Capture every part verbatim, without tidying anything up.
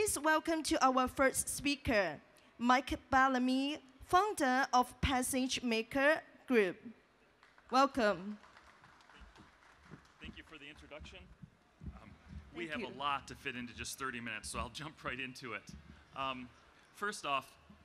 Please welcome to our first speaker, Mike Bellamy, founder of Passage Maker Group. Welcome. Thank you for the introduction. Um, we Thank have you. a lot to fit into just thirty minutes, so I'll jump right into it. Um, first off,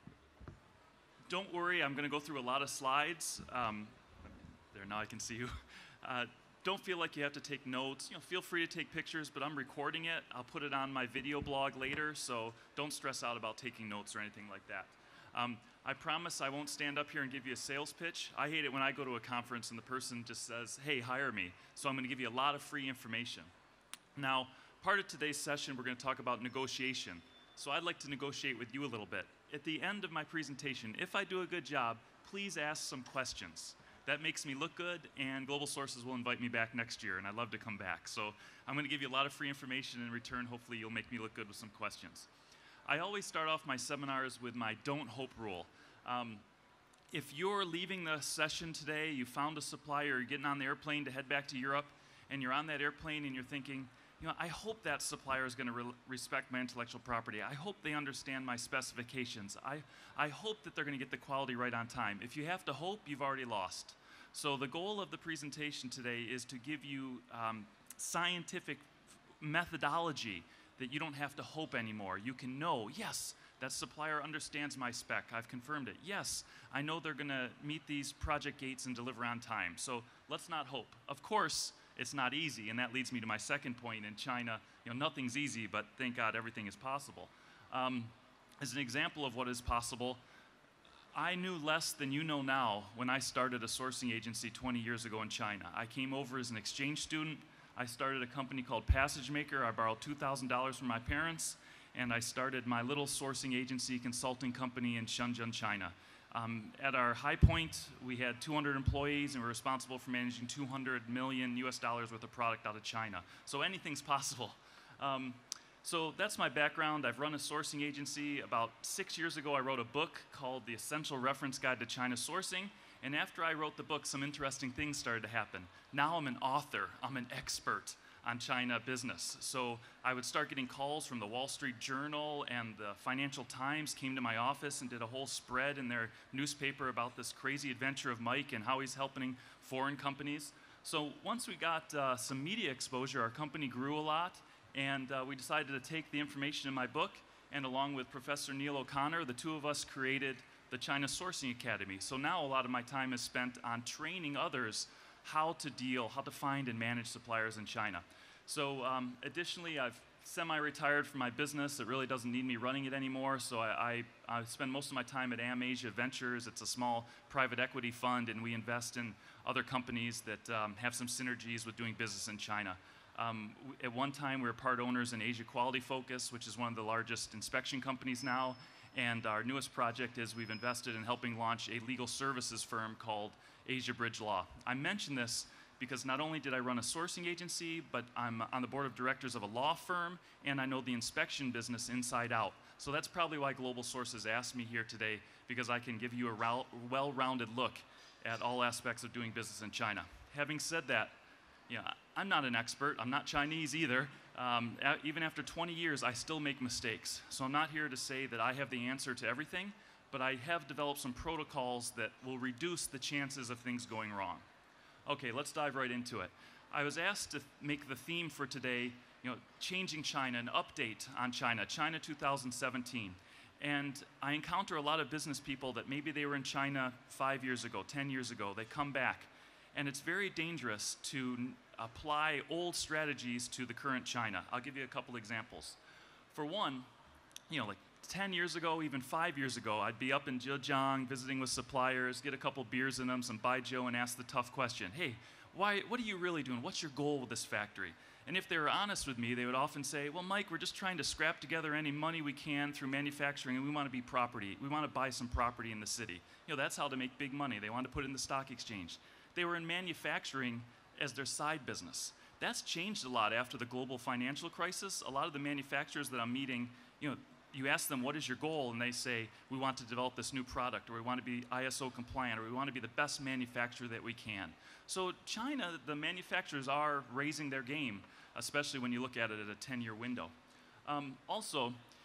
don't worry, I'm going to go through a lot of slides. Um, there, now I can see you. Uh, don't feel like you have to take notes. You know, feel free to take pictures, but I'm recording it. I'll put it on my video blog later, so don't stress out about taking notes or anything like that. Um, I promise I won't stand up here and give you a sales pitch. I hate it when I go to a conference and the person just says, hey, hire me. So I'm going to give you a lot of free information. Now, part of today's session, we're going to talk about negotiation. So I'd like to negotiate with you a little bit. At the end of my presentation, if I do a good job, please ask some questions. That makes me look good, and Global Sources will invite me back next year, and I'd love to come back. So I'm going to give you a lot of free information in return. Hopefully you'll make me look good with some questions. I always start off my seminars with my don't hope rule. Um, if you're leaving the session today, you found a supplier, you're getting on the airplane to head back to Europe, and you're on that airplane and you're thinking, you know, I hope that supplier is going to re respect my intellectual property. I hope they understand my specifications. I, I hope that they're going to get the quality right on time. If you have to hope, you've already lost. So the goal of the presentation today is to give you um, scientific methodology that you don't have to hope anymore. You can know, yes, that supplier understands my spec. I've confirmed it. Yes, I know they're going to meet these project gates and deliver on time. So let's not hope. Of course, it's not easy, and that leads me to my second point. In China, you know, nothing's easy, but thank God everything is possible. Um, as an example of what is possible, I knew less than you know now when I started a sourcing agency twenty years ago in China. I came over as an exchange student. I started a company called Passage Maker. I borrowed two thousand dollars from my parents, and I started my little sourcing agency consulting company in Shenzhen, China. Um, at our high point, we had two hundred employees, and we were responsible for managing two hundred million U S dollars worth of product out of China. So anything's possible. Um, so that's my background. I've run a sourcing agency. About six years ago, I wrote a book called The Essential Reference Guide to China Sourcing. And after I wrote the book, some interesting things started to happen. Now I'm an author. I'm an expert on China business. So I would start getting calls from the Wall Street Journal, and the Financial Times came to my office and did a whole spread in their newspaper about this crazy adventure of Mike and how he's helping foreign companies. So once we got uh, some media exposure, our company grew a lot, and uh, we decided to take the information in my book, and along with Professor Neil O'Connor, the two of us created the China Sourcing Academy. So now a lot of my time is spent on training others how to deal, how to find and manage suppliers in China. So um, additionally, I've semi-retired from my business. It really doesn't need me running it anymore, so I, I, I spend most of my time at Am Asia Ventures. It's a small private equity fund, and we invest in other companies that um, have some synergies with doing business in China. Um, at one time, we were part owners in Asia Quality Focus, which is one of the largest inspection companies now. And our newest project is we've invested in helping launch a legal services firm called Asia Bridge Law. I mention this because not only did I run a sourcing agency, but I'm on the board of directors of a law firm, and I know the inspection business inside out. So that's probably why Global Sources asked me here today, because I can give you a well-rounded look at all aspects of doing business in China. Having said that, you know, I'm not an expert. I'm not Chinese either. Um, even after twenty years, I still make mistakes. So I'm not here to say that I have the answer to everything, but I have developed some protocols that will reduce the chances of things going wrong. Okay, let's dive right into it. I was asked to make the theme for today, you know, changing China, an update on China, China two thousand seventeen. And I encounter a lot of business people that maybe they were in China five years ago, ten years ago. They come back, and it's very dangerous to apply old strategies to the current China. I'll give you a couple examples. For one, you know, like ten years ago, even five years ago, I'd be up in Zhejiang visiting with suppliers, get a couple beers in them, some baijiu, and ask the tough question, hey, why, what are you really doing? What's your goal with this factory? And if they were honest with me, they would often say, well, Mike, we're just trying to scrap together any money we can through manufacturing, and we want to be property. We want to buy some property in the city. You know, that's how to make big money. They want to put it in the stock exchange. They were in manufacturing as their side business. That's changed a lot after the global financial crisis. A lot of the manufacturers that I'm meeting, you know, you ask them, what is your goal? And they say, we want to develop this new product, or we want to be I S O compliant, or we want to be the best manufacturer that we can. So China, the manufacturers are raising their game, especially when you look at it at a ten-year window. Um, also,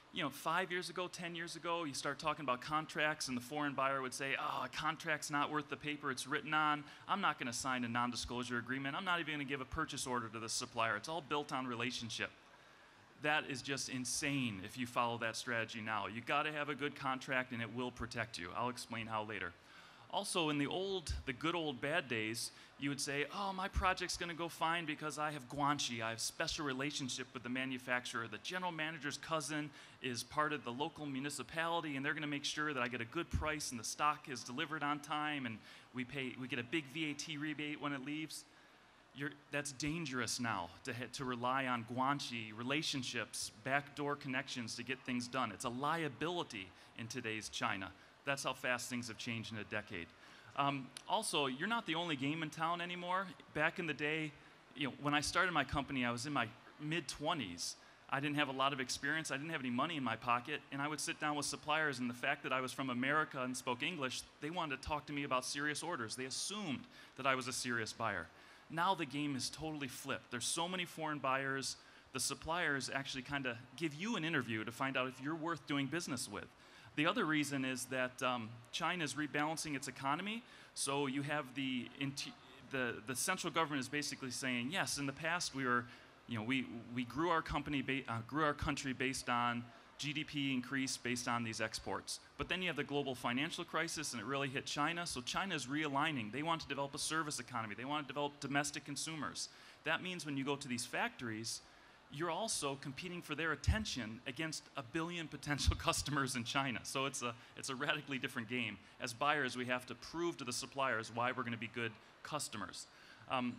you know, five years ago, ten years ago, you start talking about contracts and the foreign buyer would say, oh, a contract's not worth the paper it's written on. I'm not going to sign a non-disclosure agreement. I'm not even going to give a purchase order to the supplier. It's all built on relationship. That is just insane if you follow that strategy now. You got to have a good contract and it will protect you. I'll explain how later. Also, in the old, the good old bad days, you would say, oh, my project's going to go fine because I have guanxi. I have special relationship with the manufacturer. The general manager's cousin is part of the local municipality, and they're going to make sure that I get a good price and the stock is delivered on time, and we pay, we get a big V A T rebate when it leaves. You're, that's dangerous now to, to rely on guanxi, relationships, backdoor connections to get things done. It's a liability in today's China. That's how fast things have changed in a decade. Um, also, you're not the only game in town anymore. Back in the day, you know, when I started my company, I was in my mid twenties. I didn't have a lot of experience. I didn't have any money in my pocket, and I would sit down with suppliers, and the fact that I was from America and spoke English, they wanted to talk to me about serious orders. They assumed that I was a serious buyer. Now the game is totally flipped. There's so many foreign buyers. The suppliers actually kind of give you an interview to find out if you're worth doing business with. The other reason is that um, China is rebalancing its economy, so you have the, the, the central government is basically saying, yes, in the past we were, you know, we, we grew our company, uh, grew our country based on G D P increase based on these exports. But then you have the global financial crisis, and it really hit China, so China is realigning. They want to develop a service economy. They want to develop domestic consumers. That means when you go to these factories, you're also competing for their attention against a billion potential customers in China. So it's a, it's a radically different game. As buyers, we have to prove to the suppliers why we're going to be good customers. Um,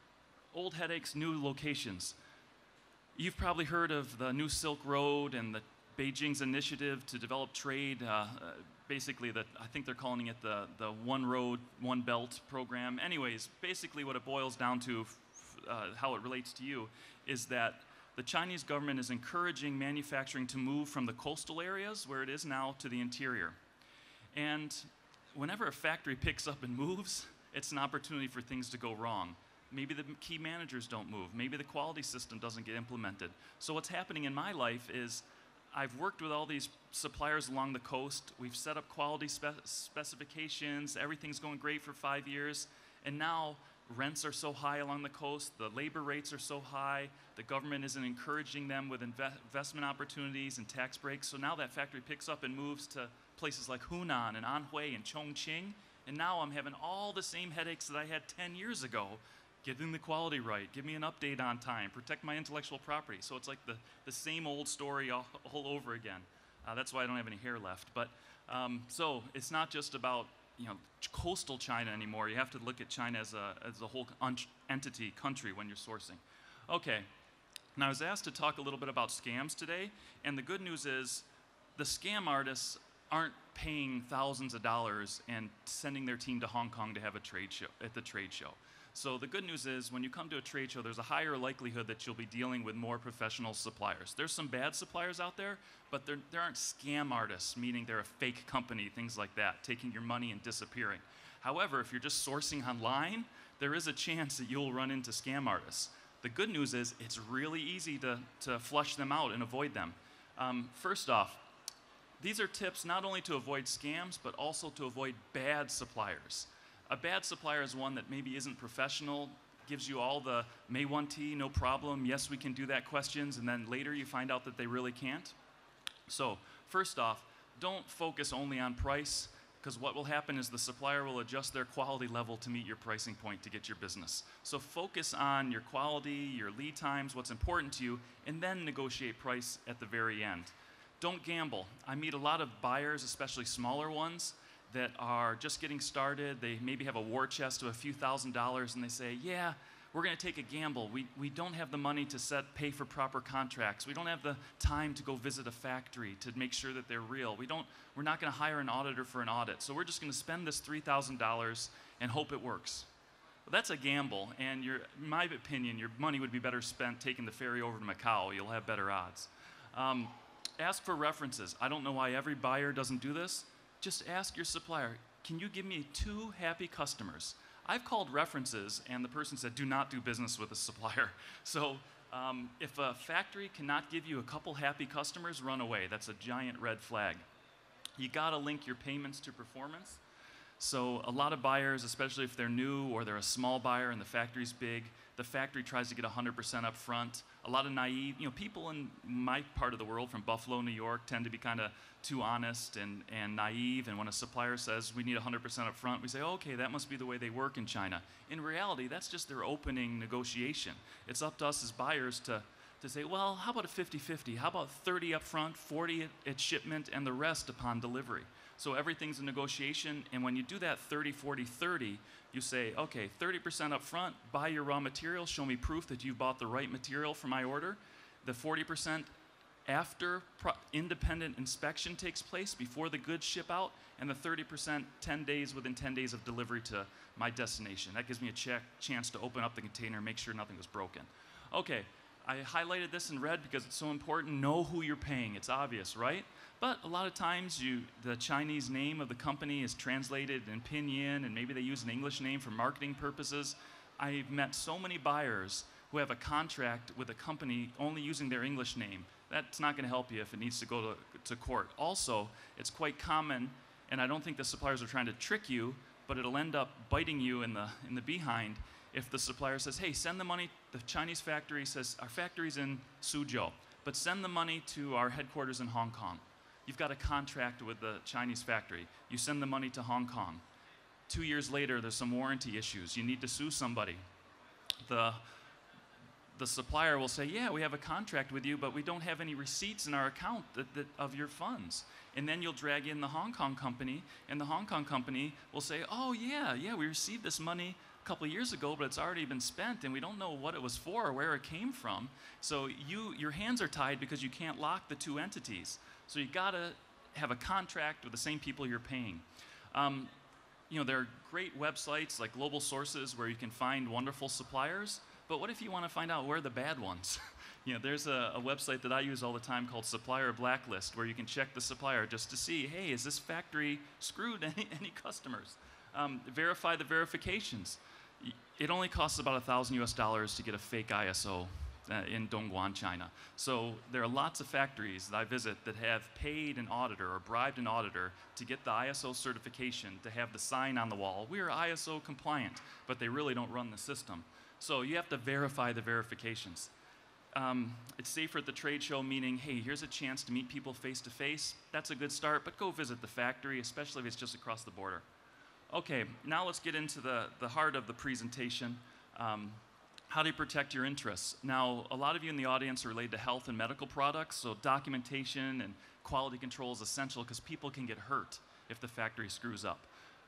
old headaches, new locations. You've probably heard of the New Silk Road and the Beijing's initiative to develop trade. Uh, uh, basically, the, I think they're calling it the, the One Road, One Belt program. Anyways, basically what it boils down to, uh, how it relates to you, is that the Chinese government is encouraging manufacturing to move from the coastal areas, where it is now, to the interior. And whenever a factory picks up and moves, it's an opportunity for things to go wrong. Maybe the key managers don't move. Maybe the quality system doesn't get implemented. So what's happening in my life is I've worked with all these suppliers along the coast. We've set up quality spe specifications. Everything's going great for five years. And now rents are so high along the coast, the labor rates are so high, the government isn't encouraging them with inve investment opportunities and tax breaks. So now that factory picks up and moves to places like Hunan and Anhui and Chongqing, and now I'm having all the same headaches that I had ten years ago, getting the quality right, give me an update on time, protect my intellectual property. So it's like the, the same old story all, all over again. Uh, that's why I don't have any hair left. But um, so it's not just about, you know, coastal China anymore. You have to look at China as a, as a whole entity, country, when you're sourcing. Okay, now I was asked to talk a little bit about scams today, and the good news is the scam artists aren't paying thousands of dollars and sending their team to Hong Kong to have a trade show, at the trade show. So the good news is when you come to a trade show, there's a higher likelihood that you'll be dealing with more professional suppliers. There's some bad suppliers out there, but there, there aren't scam artists, meaning they're a fake company, things like that, taking your money and disappearing. However, if you're just sourcing online, there is a chance that you'll run into scam artists. The good news is it's really easy to, to flush them out and avoid them. Um, first off, these are tips not only to avoid scams, but also to avoid bad suppliers. A bad supplier is one that maybe isn't professional, gives you all the May one T, no problem, yes, we can do that questions, and then later you find out that they really can't. So first off, don't focus only on price, because what will happen is the supplier will adjust their quality level to meet your pricing point to get your business. So focus on your quality, your lead times, what's important to you, and then negotiate price at the very end. Don't gamble. I meet a lot of buyers, especially smaller ones, that are just getting started. They maybe have a war chest of a few thousand dollars, and they say, yeah, we're going to take a gamble. We, we don't have the money to set, pay for proper contracts. We don't have the time to go visit a factory to make sure that they're real. We don't, we're not going to hire an auditor for an audit. So we're just going to spend this three thousand dollars and hope it works. Well, that's a gamble, and your, in my opinion, your money would be better spent taking the ferry over to Macau. You'll have better odds. Um, ask for references. I don't know why every buyer doesn't do this. Just ask your supplier, can you give me two happy customers? I've called references, and the person said, do not do business with a supplier. So Um, if a factory cannot give you a couple happy customers, run away. That's a giant red flag. You gotta link your payments to performance. So a lot of buyers, especially if they're new or they're a small buyer and the factory's big, the factory tries to get one hundred percent up front. A lot of naive, you know, people in my part of the world from Buffalo, New York, tend to be kind of too honest and, and naive. And when a supplier says we need one hundred percent up front, we say, oh, okay, that must be the way they work in China. In reality, that's just their opening negotiation. It's up to us as buyers to, to say, well, how about a fifty fifty? How about thirty up front, forty at, at shipment, and the rest upon delivery? So everything's a negotiation, and when you do that thirty, forty, thirty, you say, okay, thirty percent up front, buy your raw material, show me proof that you've bought the right material for my order. The forty percent after pro independent inspection takes place before the goods ship out, and the thirty percent ten days within ten days of delivery to my destination. That gives me a check, chance to open up the container and make sure nothing was broken. Okay, I highlighted this in red because it's so important. Know who you're paying. It's obvious, right? But a lot of times you, the Chinese name of the company is translated in pinyin, and maybe they use an English name for marketing purposes. I've met so many buyers who have a contract with a company only using their English name. That's not going to help you if it needs to go to, to court. Also, it's quite common, and I don't think the suppliers are trying to trick you, but it'll end up biting you in the, in the behind if the supplier says, hey, send the money, the Chinese factory says, our factory's in Suzhou, but send the money to our headquarters in Hong Kong. You've got a contract with the Chinese factory. You send the money to Hong Kong. Two years later, there's some warranty issues. You need to sue somebody. The, the supplier will say, yeah, we have a contract with you, but we don't have any receipts in our account that, that, of your funds. And then you'll drag in the Hong Kong company, and the Hong Kong company will say, oh, yeah, yeah, we received this money a couple of years ago, but it's already been spent, and we don't know what it was for or where it came from. So you, your hands are tied because you can't lock the two entities. So you gotta have a contract with the same people you're paying. Um, you know, there are great websites like Global Sources where you can find wonderful suppliers, but what if you want to find out where are the bad ones? You know, there's a, a website that I use all the time called Supplier Blacklist, where you can check the supplier just to see, hey, is this factory screwed any, any customers? Um, verify the verifications. It only costs about a thousand U S dollars to get a fake I S O uh, in Dongguan, China. So there are lots of factories that I visit that have paid an auditor or bribed an auditor to get the I S O certification, to have the sign on the wall, we are I S O compliant, but they really don't run the system. So you have to verify the verifications. Um, it's safer at the trade show, meaning, hey, here's a chance to meet people face to face. That's a good start, but go visit the factory, especially if it's just across the border. Okay, now let's get into the, the heart of the presentation. Um, how do you protect your interests? Now, a lot of you in the audience are related to health and medical products, so documentation and quality control is essential because people can get hurt if the factory screws up.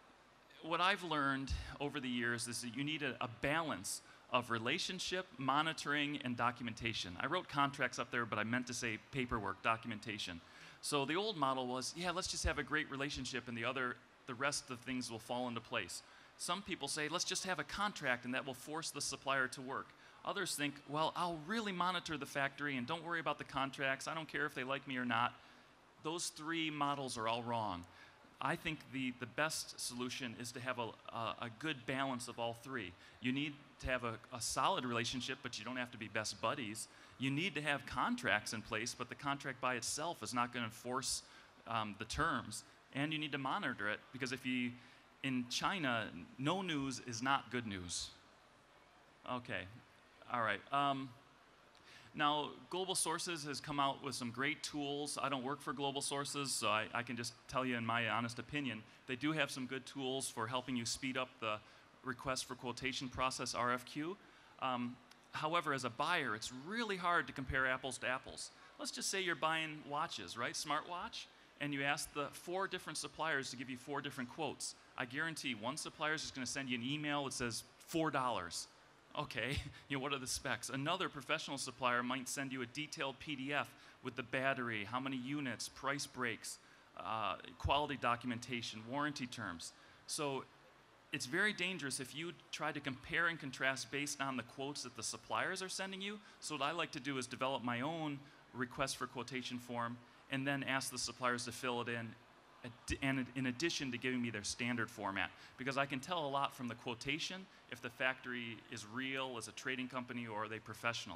What I've learned over the years is that you need a, a balance of relationship, monitoring, and documentation. I wrote contracts up there, but I meant to say paperwork, documentation. So the old model was, yeah, let's just have a great relationship and the other the rest of things will fall into place. Some people say, let's just have a contract and that will force the supplier to work. Others think, well, I'll really monitor the factory and don't worry about the contracts. I don't care if they like me or not. Those three models are all wrong. I think the, the best solution is to have a, a, a good balance of all three. You need to have a, a solid relationship, but you don't have to be best buddies. You need to have contracts in place, but the contract by itself is not going to enforce um, the terms. And you need to monitor it, because if you, in China, no news is not good news. Okay, all right. Um, now, Global Sources has come out with some great tools. I don't work for Global Sources, so I, I can just tell you in my honest opinion, they do have some good tools for helping you speed up the request for quotation process, R F Q. Um, however, as a buyer, it's really hard to compare apples to apples. Let's just say you're buying watches, right? Smartwatch. And you ask the four different suppliers to give you four different quotes. I guarantee one supplier is just going to send you an email that says four dollars. Okay, you know, what are the specs? Another professional supplier might send you a detailed P D F with the battery, how many units, price breaks, uh, quality documentation, warranty terms. So it's very dangerous if you try to compare and contrast based on the quotes that the suppliers are sending you. So what I like to do is develop my own request for quotation form and then ask the suppliers to fill it in, and in addition to giving me their standard format. Because I can tell a lot from the quotation if the factory is real, is a trading company, or are they professional.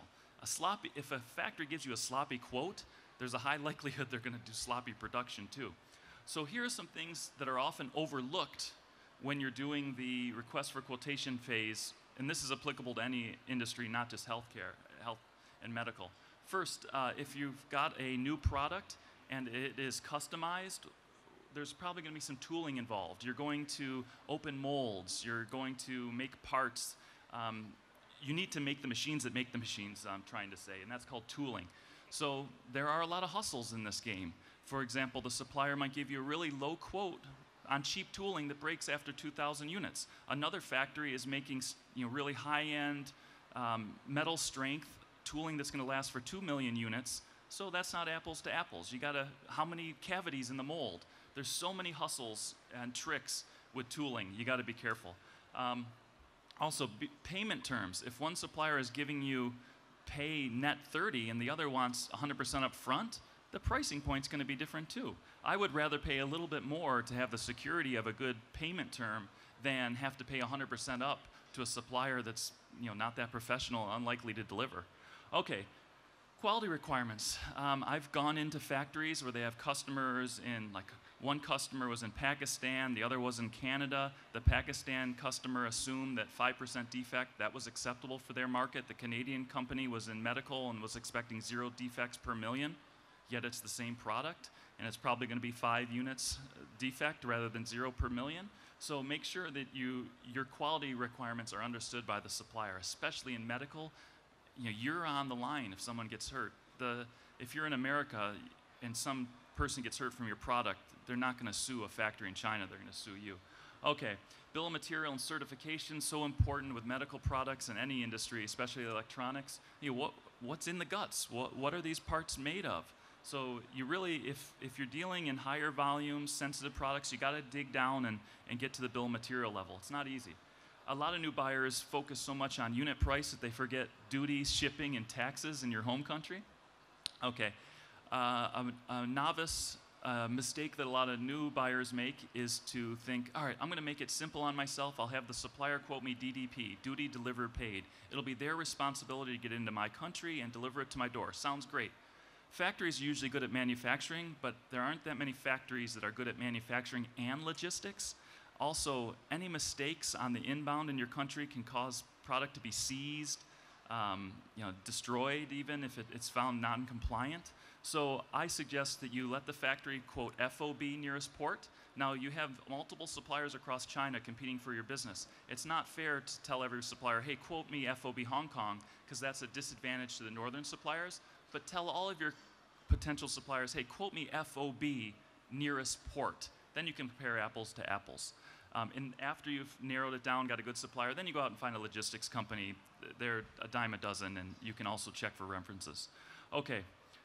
A sloppy, if a factory gives you a sloppy quote, there's a high likelihood they're going to do sloppy production too. So here are some things that are often overlooked when you're doing the request for quotation phase, and this is applicable to any industry, not just healthcare, health and medical. First, uh, if you've got a new product and it is customized, there's probably going to be some tooling involved. You're going to open molds. You're going to make parts. Um, you need to make the machines that make the machines, I'm trying to say, and that's called tooling. So there are a lot of hustles in this game. For example, the supplier might give you a really low quote on cheap tooling that breaks after two thousand units. Another factory is making, you know, really high-end um, metal strength tooling that's going to last for two million units. So that's not apples to apples. You gotta, how many cavities in the mold? There's so many hustles and tricks with tooling. You got to be careful. Um, also, b payment terms. If one supplier is giving you pay net thirty and the other wants one hundred percent up front, the pricing point's going to be different too. I would rather pay a little bit more to have the security of a good payment term than have to pay one hundred percent up to a supplier that's, you know, not that professional, unlikely to deliver. Okay. Quality requirements. Um, I've gone into factories where they have customers in, like, one customer was in Pakistan, the other was in Canada. The Pakistan customer assumed that five percent defect, that was acceptable for their market. The Canadian company was in medical and was expecting zero defects per million, yet it's the same product, and it's probably going to be five units defect rather than zero per million. So make sure that you, your quality requirements are understood by the supplier, especially in medical. You know, you're on the line if someone gets hurt. The, if you're in America and some person gets hurt from your product, they're not going to sue a factory in China, they're going to sue you. Okay, bill of material and certification, so important with medical products in any industry, especially electronics. You know, what, what's in the guts? What, what are these parts made of? So you really, if, if you're dealing in higher volumes, sensitive products, you got to dig down and, and get to the bill of material level. It's not easy. A lot of new buyers focus so much on unit price that they forget duties, shipping, and taxes in your home country. Okay, uh, a, a novice uh, mistake that a lot of new buyers make is to think, all right, I'm going to make it simple on myself. I'll have the supplier quote me D D P, duty delivered paid. It'll be their responsibility to get into my country and deliver it to my door. Sounds great. Factories are usually good at manufacturing, but there aren't that many factories that are good at manufacturing and logistics. Also, any mistakes on the inbound in your country can cause product to be seized, um, you know, destroyed even if it, it's found non-compliant. So I suggest that you let the factory quote F O B nearest port. Now you have multiple suppliers across China competing for your business. It's not fair to tell every supplier, hey, quote me F O B Hong Kong, because that's a disadvantage to the northern suppliers. But tell all of your potential suppliers, hey, quote me F O B nearest port. Then you can compare apples to apples. Um, and after you've narrowed it down, got a good supplier, then you go out and find a logistics company. They're a dime a dozen, and you can also check for references. Okay.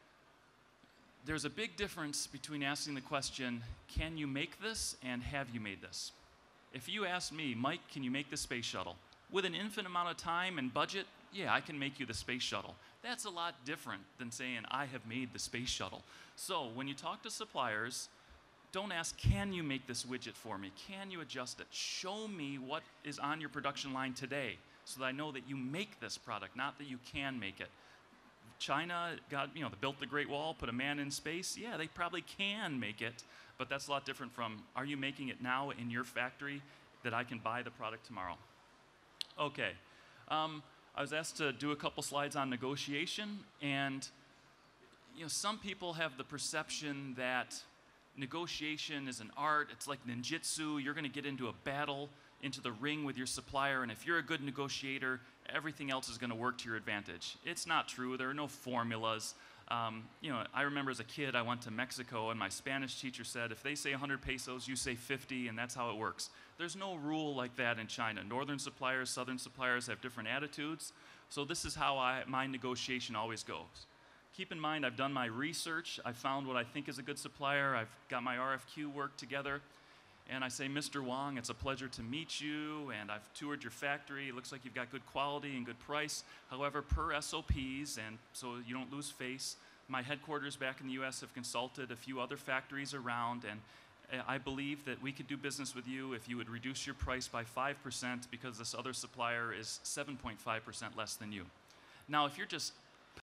There's a big difference between asking the question, can you make this, and have you made this? If you ask me, Mike, can you make the space shuttle? With an infinite amount of time and budget, yeah, I can make you the space shuttle. That's a lot different than saying, I have made the space shuttle. So when you talk to suppliers, don't ask, can you make this widget for me? Can you adjust it? Show me what is on your production line today so that I know that you make this product, not that you can make it. China got, you know, they built the Great Wall, put a man in space. Yeah, they probably can make it, but that's a lot different from, are you making it now in your factory that I can buy the product tomorrow? Okay. Um, I was asked to do a couple slides on negotiation, and you know, some people have the perception that negotiation is an art. It's like ninjutsu. You're going to get into a battle, into the ring with your supplier, and if you're a good negotiator, everything else is going to work to your advantage. It's not true. There are no formulas. Um, you know, I remember as a kid, I went to Mexico, and my Spanish teacher said, if they say one hundred pesos, you say fifty, and that's how it works. There's no rule like that in China. Northern suppliers, southern suppliers have different attitudes, so this is how I, my negotiation always goes. Keep in mind, I've done my research. I found what I think is a good supplier. I've got my R F Q work together. And I say, Mister Wong, it's a pleasure to meet you, and I've toured your factory. It looks like you've got good quality and good price. However, per S O Ps, and so you don't lose face, my headquarters back in the U S have consulted a few other factories around, and I believe that we could do business with you if you would reduce your price by five percent because this other supplier is seven point five percent less than you. Now, if you're just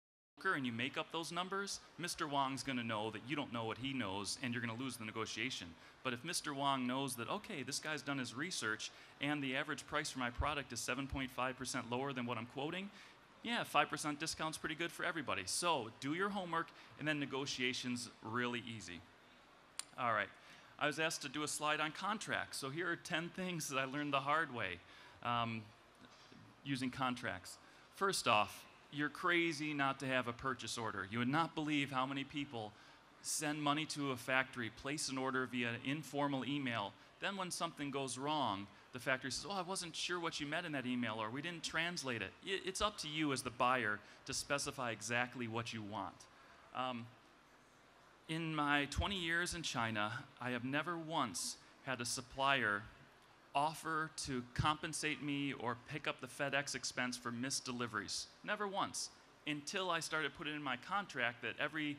broker and you make up those numbers, Mister Wong's going to know that you don't know what he knows, and you're going to lose the negotiation. But if Mister Wong knows that, okay, this guy's done his research, and the average price for my product is seven point five percent lower than what I'm quoting, yeah, five percent discount's pretty good for everybody. So do your homework, and then negotiation's really easy. All right. I was asked to do a slide on contracts. So here are ten things that I learned the hard way um, using contracts. First off, you're crazy not to have a purchase order. You would not believe how many people send money to a factory, place an order via informal email. Then when something goes wrong, the factory says, oh, I wasn't sure what you meant in that email, or we didn't translate it. It's up to you as the buyer to specify exactly what you want. Um, in my twenty years in China, I have never once had a supplier offer to compensate me or pick up the FedEx expense for missed deliveries. Never once, until I started putting in my contract that every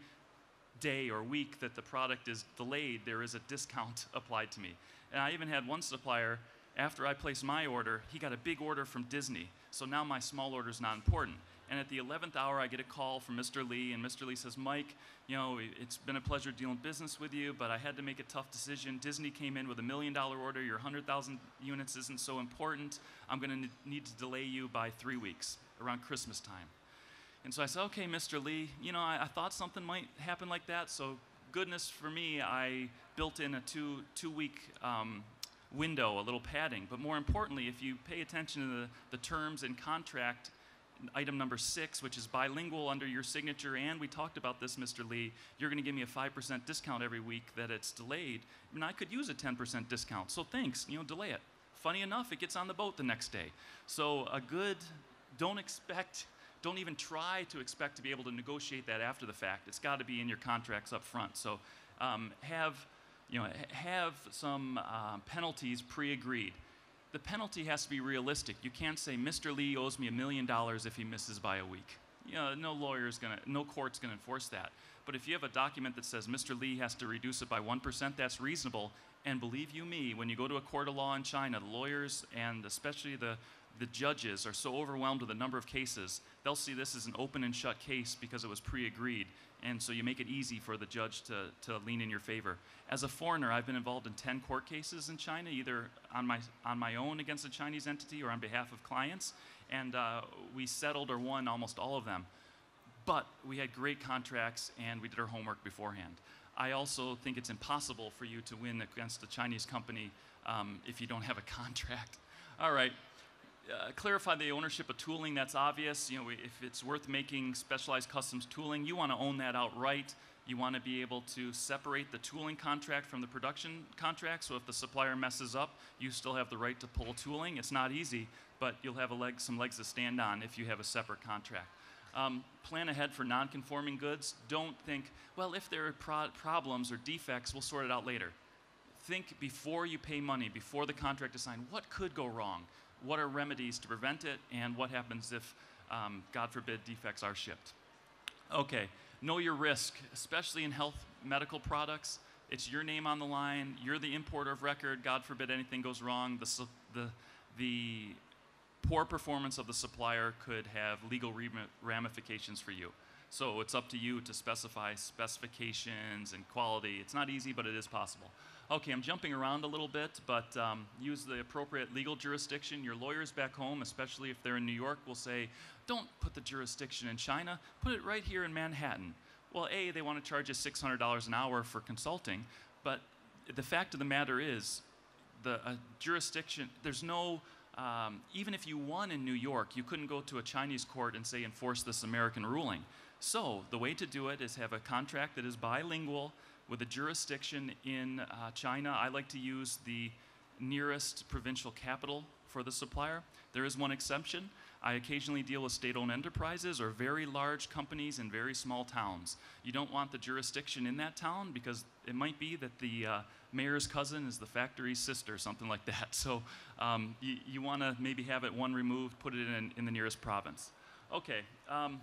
day or week that the product is delayed, there is a discount applied to me. And I even had one supplier, after I placed my order, he got a big order from Disney. So now my small order is not important. And at the eleventh hour, I get a call from Mister Lee, and Mister Lee says, Mike, you know, it's been a pleasure doing business with you, but I had to make a tough decision. Disney came in with a million dollar order. Your one hundred thousand units isn't so important. I'm going to need to delay you by three weeks, around Christmas time. And so I said, okay, Mister Lee, you know, I, I thought something might happen like that, so goodness for me, I built in a two, two-week um, window, a little padding. But more importantly, if you pay attention to the, the terms and contract, item number six, which is bilingual under your signature, and we talked about this, Mister Lee, you're going to give me a five percent discount every week that it's delayed, and I could use a ten percent discount, so thanks, you know, delay it. Funny enough, it gets on the boat the next day. So a good, don't expect, don't even try to expect to be able to negotiate that after the fact. It's got to be in your contracts up front. So um, have, you know, have some uh, penalties pre-agreed. The penalty has to be realistic. You can't say Mister Lee owes me a million dollars if he misses by a week. You know, no lawyer's gonna, no court's gonna enforce that. But if you have a document that says Mister Lee has to reduce it by one percent, that's reasonable. And believe you me, when you go to a court of law in China, the lawyers and especially the, the judges are so overwhelmed with the number of cases, they'll see this as an open and shut case because it was pre-agreed. And so you make it easy for the judge to, to lean in your favor. As a foreigner, I've been involved in ten court cases in China, either on my, on my own against a Chinese entity or on behalf of clients. And uh, we settled or won almost all of them. But we had great contracts and we did our homework beforehand. I also think it's impossible for you to win against a Chinese company um, if you don't have a contract. All right. Uh, clarify the ownership of tooling, that's obvious. You know, if it's worth making specialized customs tooling, you want to own that outright. You want to be able to separate the tooling contract from the production contract, so if the supplier messes up, you still have the right to pull tooling. It's not easy, but you'll have a leg, some legs to stand on if you have a separate contract. Um, plan ahead for non-conforming goods. Don't think, well, if there are pro problems or defects, we'll sort it out later. Think before you pay money, before the contract is signed, what could go wrong? What are remedies to prevent it, and what happens if, um, God forbid, defects are shipped? Okay, know your risk, especially in health medical products. It's your name on the line. You're the importer of record. God forbid anything goes wrong. The, the, the poor performance of the supplier could have legal ramifications for you. So it's up to you to specify specifications and quality. It's not easy, but it is possible. Okay, I'm jumping around a little bit, but um, use the appropriate legal jurisdiction. Your lawyers back home, especially if they're in New York, will say, don't put the jurisdiction in China, put it right here in Manhattan. Well, A, they want to charge you six hundred dollars an hour for consulting, but the fact of the matter is, the uh, jurisdiction, there's no, um, even if you won in New York, you couldn't go to a Chinese court and say, enforce this American ruling. So the way to do it is have a contract that is bilingual, with a jurisdiction in uh, China. I like to use the nearest provincial capital for the supplier. There is one exception. I occasionally deal with state-owned enterprises or very large companies in very small towns. You don't want the jurisdiction in that town because it might be that the uh, mayor's cousin is the factory's sister, something like that. So um, you, you want to maybe have it one removed, put it in, in the nearest province. Okay, um,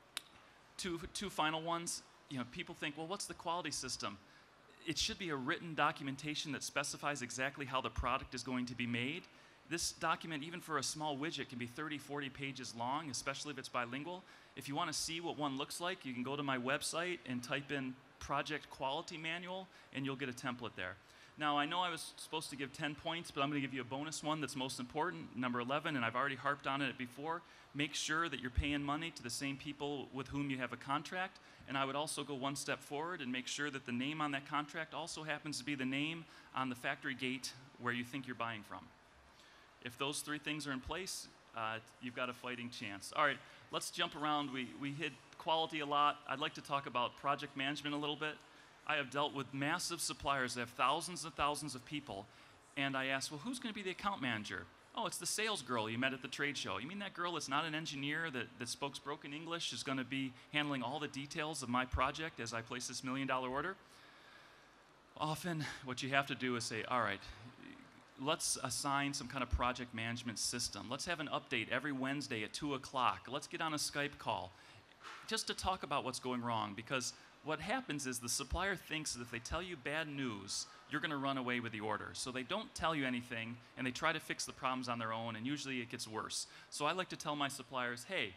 two, two final ones. You know, people think, well, what's the quality system? It should be a written documentation that specifies exactly how the product is going to be made. This document, even for a small widget, can be thirty, forty pages long, especially if it's bilingual. If you want to see what one looks like, you can go to my website and type in Project Quality Manual, and you'll get a template there. Now, I know I was supposed to give ten points, but I'm going to give you a bonus one that's most important, number eleven, and I've already harped on it before. Make sure that you're paying money to the same people with whom you have a contract, and I would also go one step forward and make sure that the name on that contract also happens to be the name on the factory gate where you think you're buying from. If those three things are in place, uh, you've got a fighting chance. All right, let's jump around. We, we hit quality a lot. I'd like to talk about project management a little bit. I have dealt with massive suppliers that have thousands and thousands of people, and I asked, well, who's going to be the account manager? Oh, it's the sales girl you met at the trade show. You mean that girl that's not an engineer that, that spoke broken English is going to be handling all the details of my project as I place this million dollar order? Often, what you have to do is say, all right, let's assign some kind of project management system. Let's have an update every Wednesday at two o'clock. Let's get on a Skype call just to talk about what's going wrong, because what happens is the supplier thinks that if they tell you bad news, you're going to run away with the order. So they don't tell you anything, and they try to fix the problems on their own, and usually it gets worse. So I like to tell my suppliers, hey,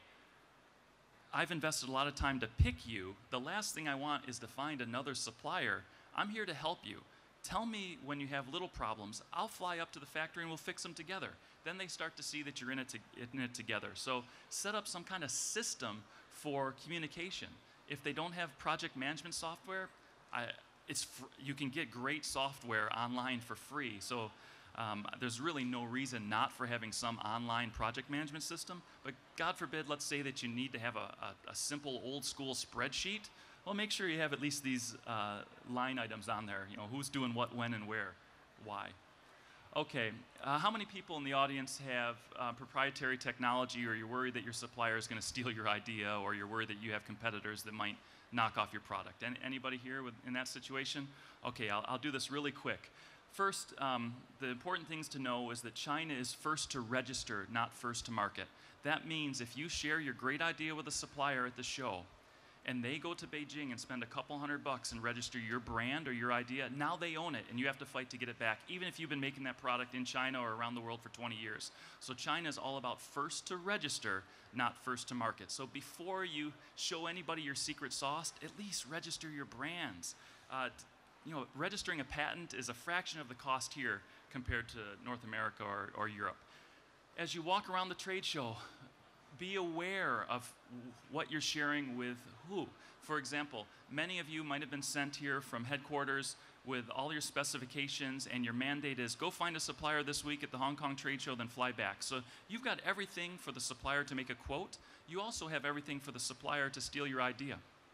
I've invested a lot of time to pick you. The last thing I want is to find another supplier. I'm here to help you. Tell me when you have little problems. I'll fly up to the factory and we'll fix them together. Then they start to see that you're in it, to, in it together. So set up some kind of system for communication. If they don't have project management software, I, it's fr you can get great software online for free. So um, there's really no reason not for having some online project management system. But God forbid, let's say that you need to have a, a, a simple old school spreadsheet. Well, make sure you have at least these uh, line items on there. You know, who's doing what, when, and where, why. Okay, uh, how many people in the audience have uh, proprietary technology, or you're worried that your supplier is going to steal your idea, or you're worried that you have competitors that might knock off your product? Any, anybody here with, in that situation? Okay, I'll, I'll do this really quick. First, um, the important things to know is that China is first to register, not first to market. That means if you share your great idea with a supplier at the show, and they go to Beijing and spend a couple hundred bucks and register your brand or your idea, now they own it, and you have to fight to get it back, even if you've been making that product in China or around the world for twenty years. So China is all about first to register, not first to market. So before you show anybody your secret sauce, at least register your brands. Uh, you know, registering a patent is a fraction of the cost here compared to North America or, or Europe. As you walk around the trade show, be aware of what you're sharing with who. For example, many of you might have been sent here from headquarters with all your specifications, and your mandate is go find a supplier this week at the Hong Kong trade show, then fly back. So you've got everything for the supplier to make a quote. You also have everything for the supplier to steal your idea.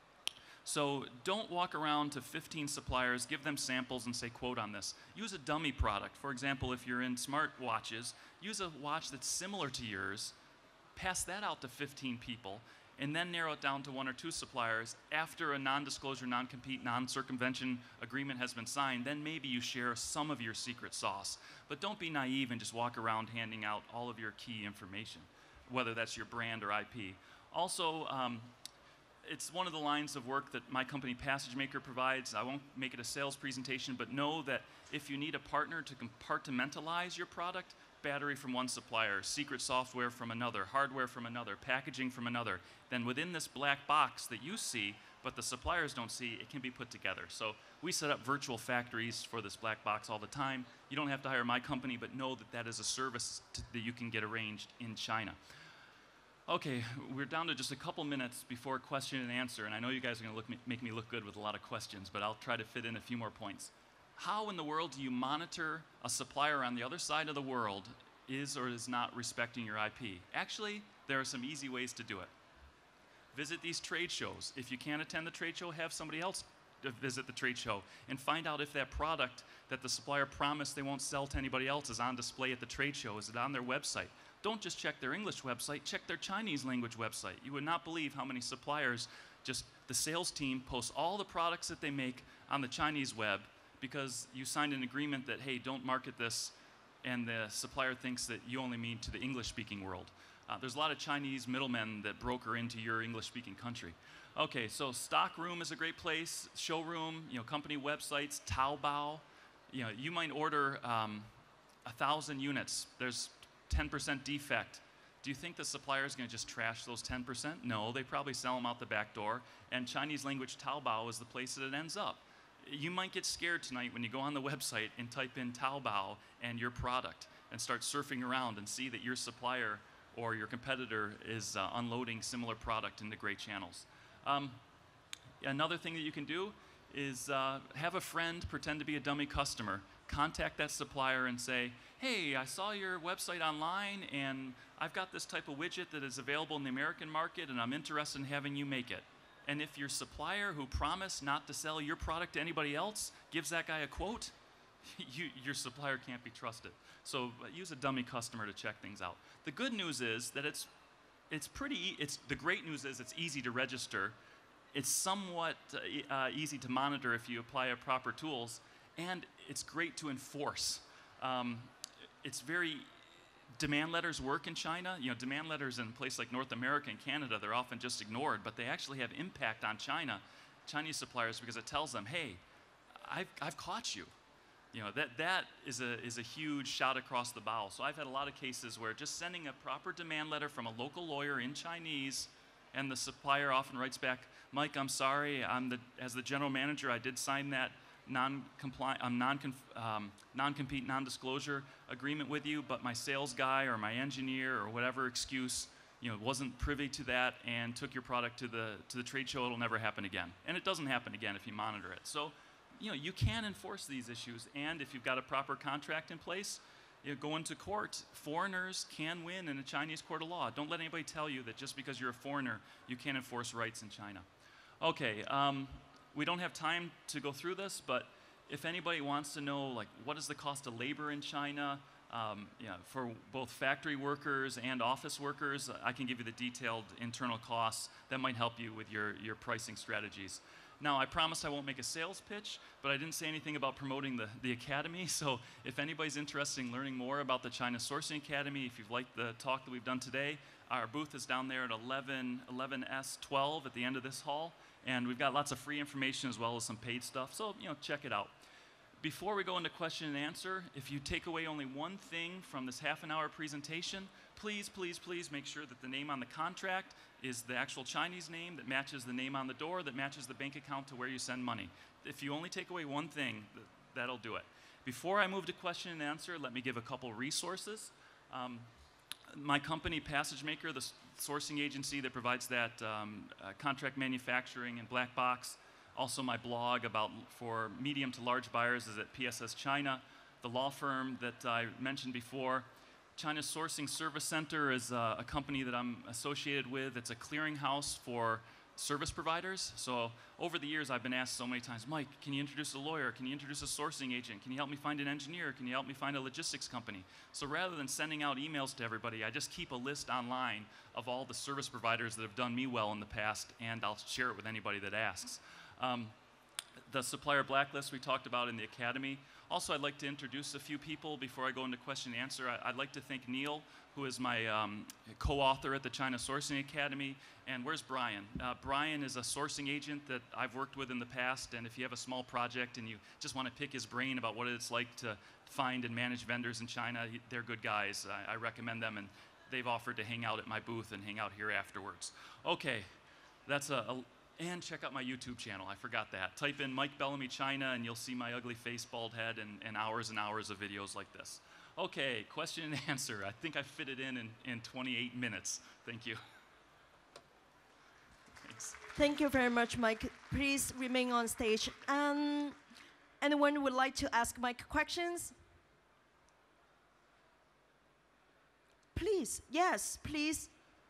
So don't walk around to fifteen suppliers, give them samples and say, quote on this. Use a dummy product. For example, if you're in smart watches, use a watch that's similar to yours, pass that out to fifteen people, and then narrow it down to one or two suppliers. After a non-disclosure, non-compete, non-circumvention agreement has been signed, then maybe you share some of your secret sauce. But don't be naive and just walk around handing out all of your key information, whether that's your brand or I P. Also, um, it's one of the lines of work that my company Passage Maker provides. I won't make it a sales presentation, but know that if you need a partner to compartmentalize your product, battery from one supplier, secret software from another, hardware from another, packaging from another, then within this black box that you see, but the suppliers don't see, it can be put together. So we set up virtual factories for this black box all the time. You don't have to hire my company, but know that that is a service to, that you can get arranged in China. Okay, we're down to just a couple minutes before question and answer, and I know you guys are going to make me look good with a lot of questions, but I'll try to fit in a few more points. How in the world do you monitor a supplier on the other side of the world is or is not respecting your I P? Actually, there are some easy ways to do it. Visit these trade shows. If you can't attend the trade show, have somebody else visit the trade show and find out if that product that the supplier promised they won't sell to anybody else is on display at the trade show. Is it on their website? Don't just check their English website, check their Chinese language website. You would not believe how many suppliers, just the sales team posts all the products that they make on the Chinese web because you signed an agreement that, hey, don't market this, and the supplier thinks that you only mean to the English-speaking world. Uh, there's a lot of Chinese middlemen that broker into your English-speaking country. Okay, so Stockroom is a great place, showroom, you know, company websites, Taobao. You know, you might order um, a thousand units, there's ten percent defect. Do you think the supplier is going to just trash those ten percent? No, they probably sell them out the back door, and Chinese language Taobao is the place that it ends up. You might get scared tonight when you go on the website and type in Taobao and your product and start surfing around and see that your supplier or your competitor is uh, unloading similar product into great channels. Um, another thing that you can do is uh, have a friend pretend to be a dummy customer. Contact that supplier and say, hey, I saw your website online and I've got this type of widget that is available in the American market and I'm interested in having you make it. And if your supplier who promised not to sell your product to anybody else gives that guy a quote, you, your supplier can't be trusted. So uh, use a dummy customer to check things out. The good news is that it's, it's pretty, e it's, the great news is it's easy to register. It's somewhat uh, uh, easy to monitor if you apply a proper tools, and it's great to enforce. Um, it's very, demand letters work in China. You know, demand letters in a place like North America and Canada, they're often just ignored, but they actually have impact on China, Chinese suppliers, because it tells them, hey, I've, I've caught you. You know, that, that is a, is a huge shot across the bow. So I've had a lot of cases where just sending a proper demand letter from a local lawyer in Chinese, and the supplier often writes back, Mike, I'm sorry, I'm the, as the general manager, I did sign that non-compliant, um, non-conf, um, non-compete, non-disclosure agreement with you, but my sales guy or my engineer or whatever excuse, you know, wasn't privy to that and took your product to the, to the trade show. It'll never happen again. And it doesn't happen again if you monitor it. So, you know, you can enforce these issues, and if you've got a proper contract in place, you know, going to court, foreigners can win in a Chinese court of law. Don't let anybody tell you that just because you're a foreigner, you can't enforce rights in China. Okay, um, we don't have time to go through this, but if anybody wants to know, like, what is the cost of labor in China, um, you know, for both factory workers and office workers, I can give you the detailed internal costs that might help you with your, your pricing strategies. Now, I promised I won't make a sales pitch, but I didn't say anything about promoting the, the Academy, so if anybody's interested in learning more about the China Sourcing Academy, if you've liked the talk that we've done today, our booth is down there at eleven, eleven S twelve at the end of this hall, and we've got lots of free information as well as some paid stuff, so, you know, check it out. Before we go into question and answer, if you take away only one thing from this half an hour presentation, please, please, please make sure that the name on the contract is the actual Chinese name that matches the name on the door, that matches the bank account to where you send money. If you only take away one thing, that'll do it. Before I move to question and answer, let me give a couple resources. Um, my company, Passage Maker, the sourcing agency that provides that um, uh, contract manufacturing and black box. Also, my blog about for medium to large buyers is at P S S China. The law firm that I mentioned before, China Sourcing Service Center, is a, a company that I'm associated with. It's a clearinghouse for service providers. So over the years, I've been asked so many times, Mike, can you introduce a lawyer? Can you introduce a sourcing agent? Can you help me find an engineer? Can you help me find a logistics company? So rather than sending out emails to everybody, I just keep a list online of all the service providers that have done me well in the past, and I'll share it with anybody that asks. Um, the supplier blacklist we talked about in the Academy. Also, I'd like to introduce a few people before I go into question and answer. I, I'd like to thank Neil, who is my um, co-author at the China Sourcing Academy. And where's Brian? Uh, Brian is a sourcing agent that I've worked with in the past, and if you have a small project and you just want to pick his brain about what it's like to find and manage vendors in China, they're good guys. I, I recommend them, and they've offered to hang out at my booth and hang out here afterwards. Okay, that's a, a and check out my YouTube channel. I forgot that. Type in Mike Bellamy China and you'll see my ugly face, bald head, and, and hours and hours of videos like this. Okay, question and answer. I think I fit it in in, in twenty-eight minutes. Thank you. Thanks. Thank you very much, Mike. Please remain on stage. Um, anyone would like to ask Mike questions? Please, yes, please.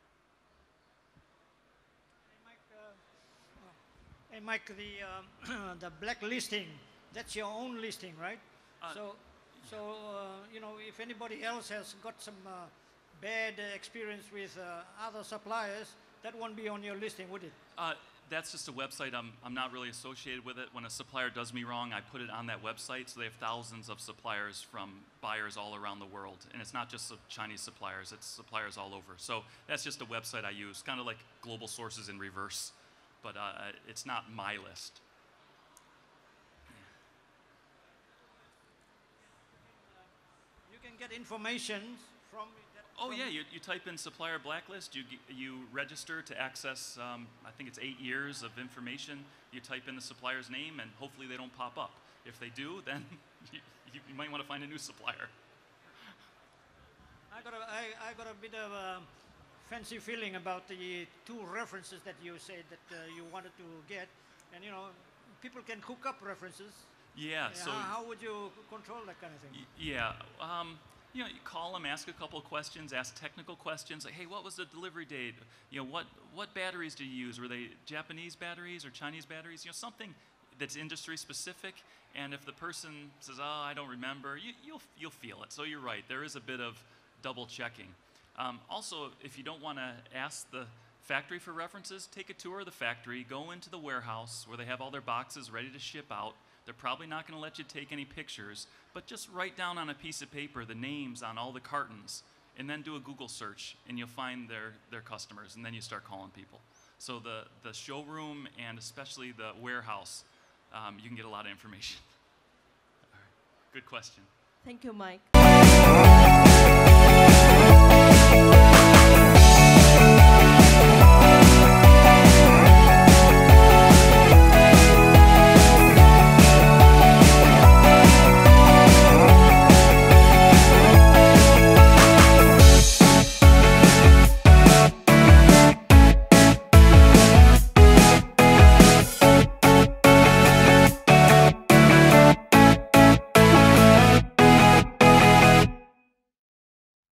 Hey, Mike, the, um, the blacklisting, that's your own listing, right? Uh, so, so uh, you know, if anybody else has got some uh, bad experience with uh, other suppliers, that won't be on your listing, would it? Uh, that's just a website. I'm, I'm not really associated with it. When a supplier does me wrong, I put it on that website. So they have thousands of suppliers from buyers all around the world. And it's not just Chinese suppliers, it's suppliers all over. So that's just a website I use, kind of like global sources in reverse. But uh, it's not my list. You can get information from that. Oh from yeah, you, you type in supplier blacklist, you, g- you register to access, um, I think it's eight years of information. You type in the supplier's name and hopefully they don't pop up. If they do, then you, you might want to find a new supplier. I got a, I, I got a bit of a fancy feeling about the two references that you said that uh, you wanted to get. And you know, people can cook up references. Yeah, Yeah, so, how, how would you control that kind of thing? y- yeah, um, you know, you call them, ask a couple of questions, ask technical questions, like, hey, what was the delivery date? You know, what, what batteries do you use? Were they Japanese batteries or Chinese batteries? You know, something that's industry specific. And if the person says, oh, I don't remember, you, you'll, you'll feel it. So you're right, there is a bit of double checking. Um, also, if you don't want to ask the factory for references, take a tour of the factory, go into the warehouse where they have all their boxes ready to ship out. They're probably not going to let you take any pictures, but just write down on a piece of paper the names on all the cartons and then do a Google search and you'll find their, their customers and then you start calling people. So the, the showroom and especially the warehouse, um, you can get a lot of information. All right. Good question. Thank you, Mike.